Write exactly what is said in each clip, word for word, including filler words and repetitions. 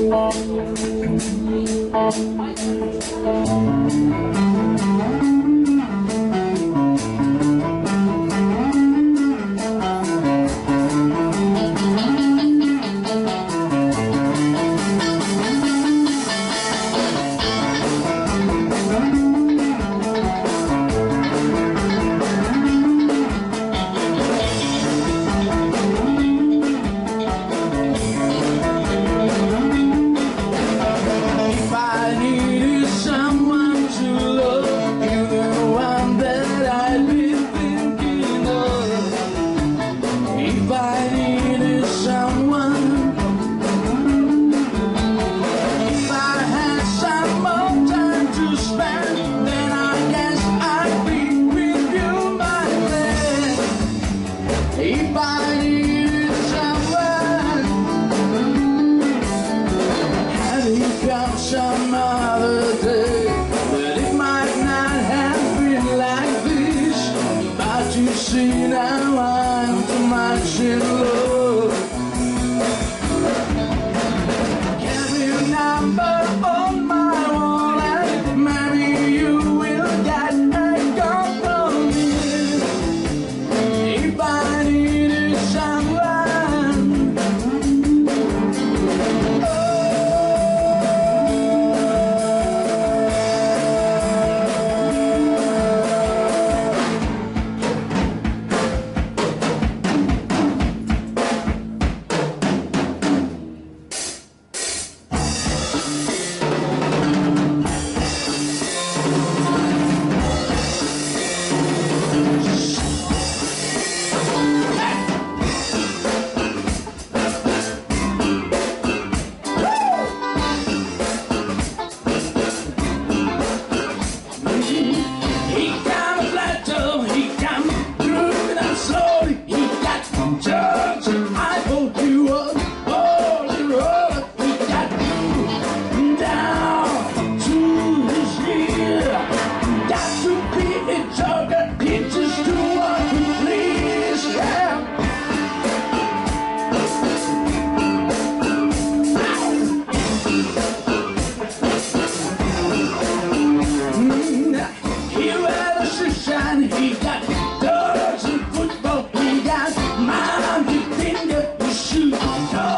Some other day, but it might not have been like this. But you see now I'm too much in love. Carry a number on my wall, and maybe you will get a call from me. If I needed someone, he got dollars in football, he got mind to finger to shoot.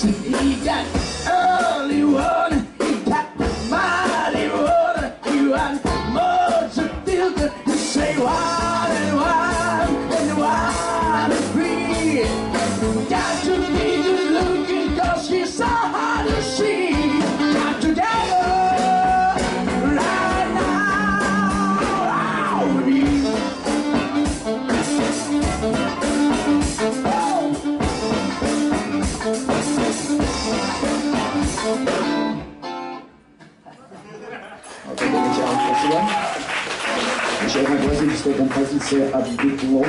He got early one, he got mighty one. He got much to filter. He say one and one and one and three. Got to be good looking 'cause he's so hard to see. Got together right now with me. Спасибо. Еще одна классическая композиция от Битлов.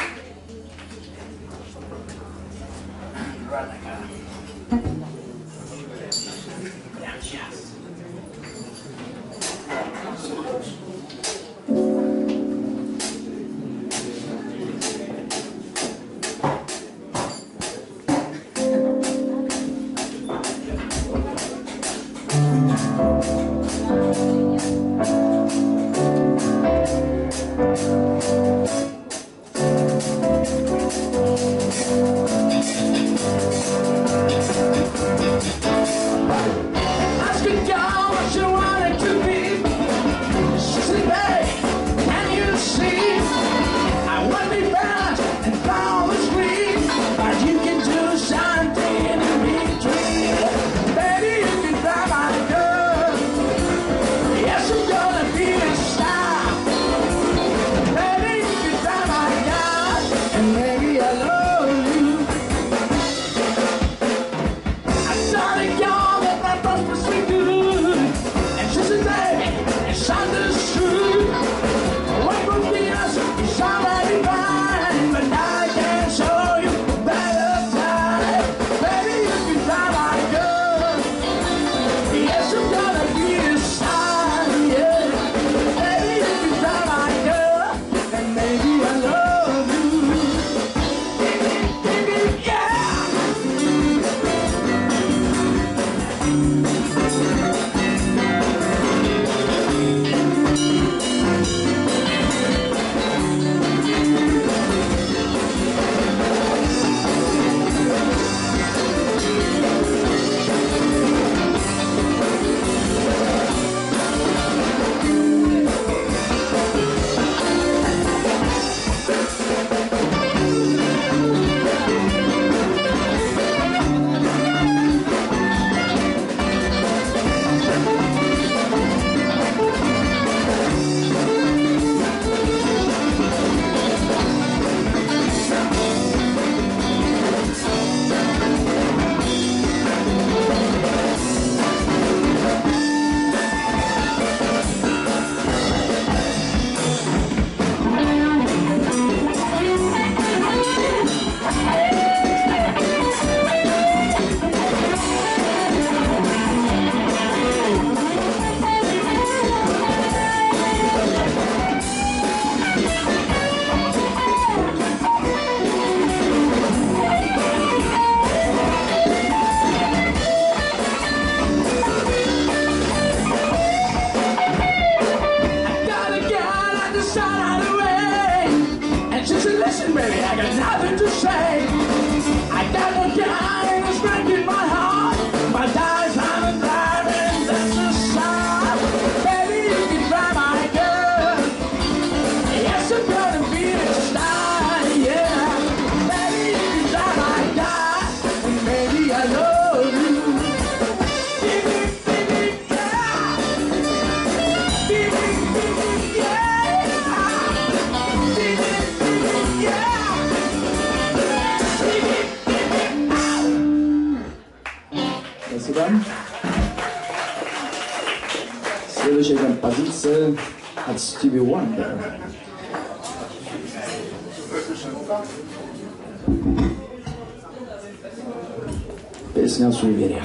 Следующая композиция от Стиви Уандер. Песня о суевериях.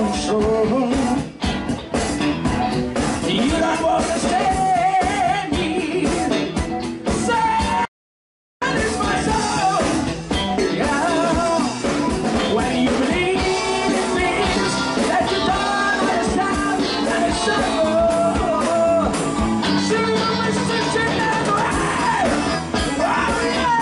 control. You don't understand me. That is my soul. Yeah. When you believe in things that you don't understand, that is so. Superstition and way. Oh yeah.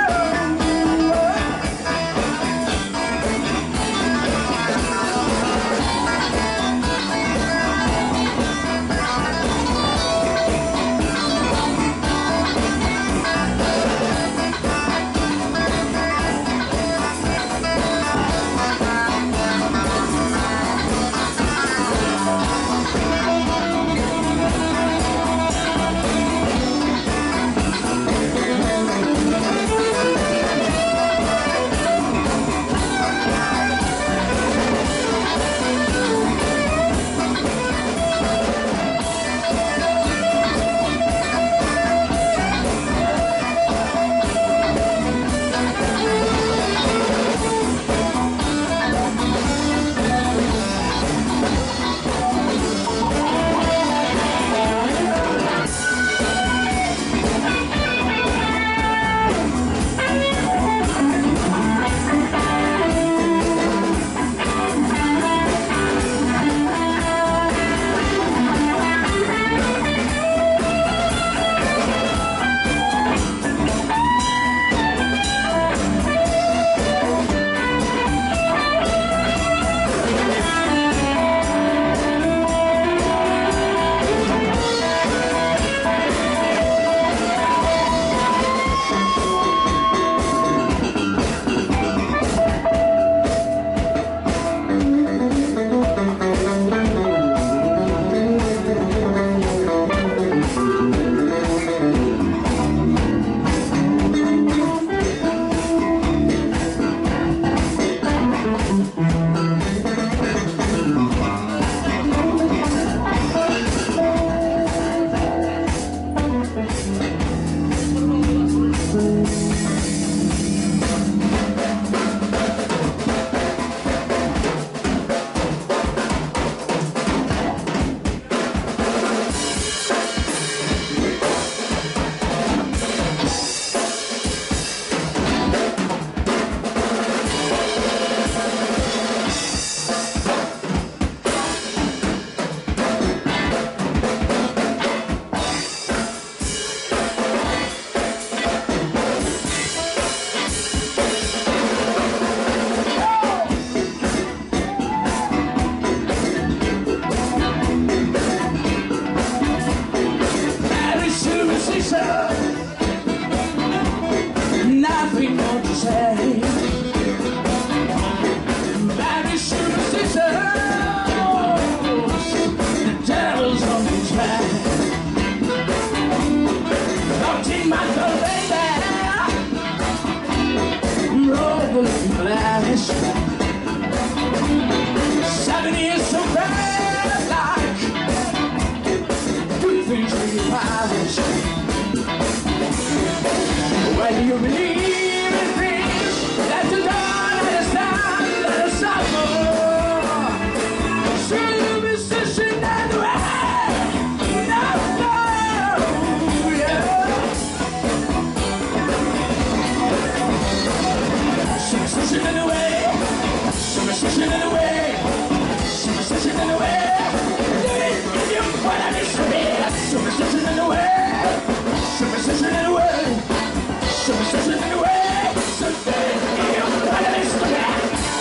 Nothing more to say. Very superstition. The devil's on his back. Fourteen months old baby, roll flash. Seven years so bad, like good things we pass. When you believe in things that you don't understand, let us suffer. Superstition and way, no, no, yeah. Superstition and way, superstition and way, superstition and way. If you want to be severe, superstition and way, superstition and way. Superstition anyway, so then you wanna be stupid.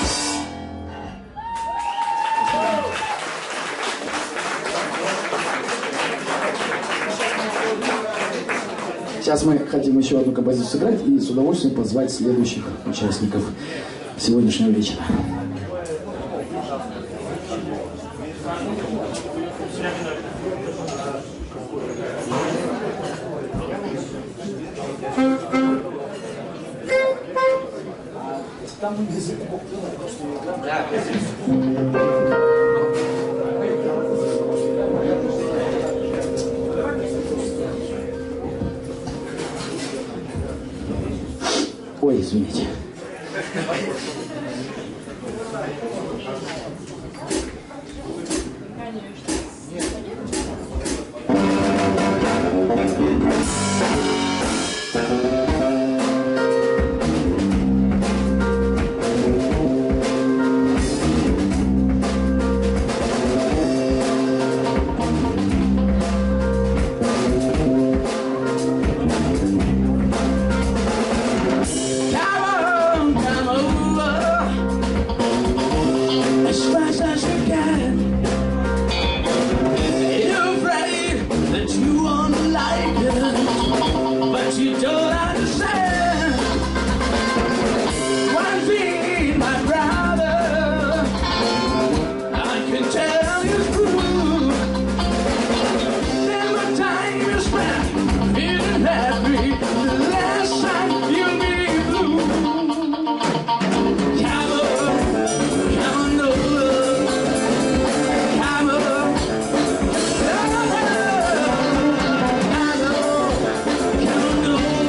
Сейчас мы хотим еще одну композицию сыграть и с удовольствием позвать следующих участников сегодняшнего вечера. Там язык Ой, извините. cat. You're afraid that you won't like it, but you don't understand. One thing, my brother, I can tell you true. Never time you spent feeling happy, the last time you'll be blue. Come on, come on over, come on, come on, come on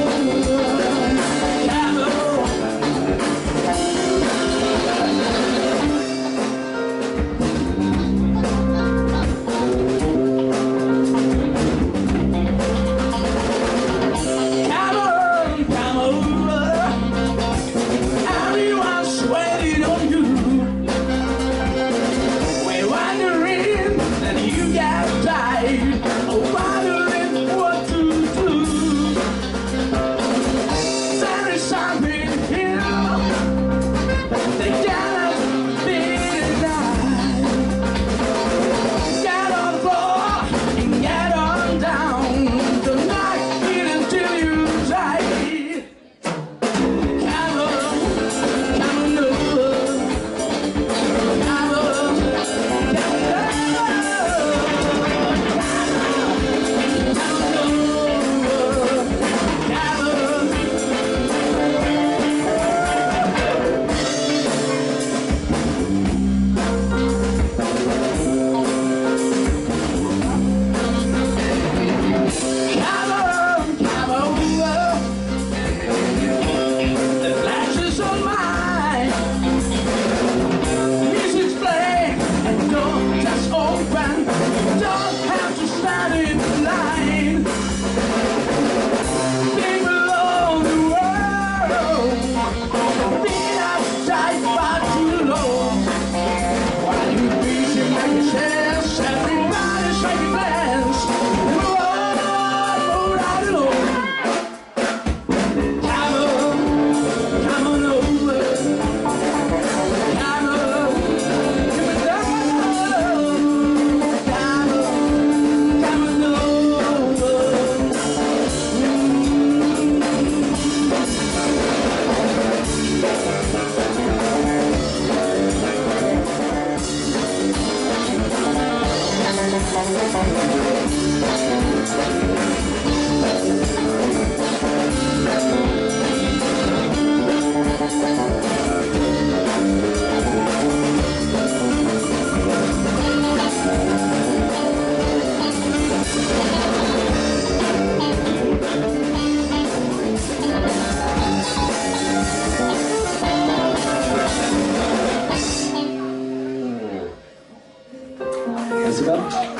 Спасибо.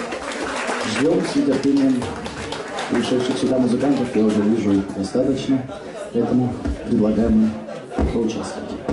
Ждем с нетерпением пришедших сюда музыкантов. Я уже вижу их достаточно, поэтому предлагаем им поучаствовать.